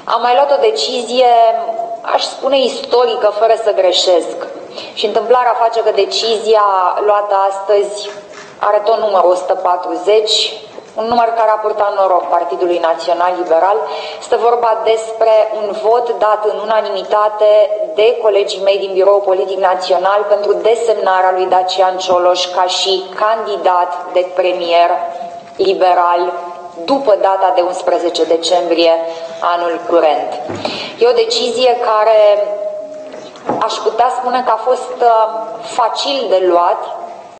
Am mai luat o decizie, aș spune istorică, fără să greșesc. Și întâmplarea face că decizia luată astăzi are tot numărul 140, un număr care a purtat noroc Partidului Național Liberal. Este vorba despre un vot dat în unanimitate de colegii mei din Biroul Politic Național pentru desemnarea lui Dacian Cioloș ca și candidat de premier liberal după data de 11 decembrie anul curent. E o decizie care aș putea spune că a fost facil de luat,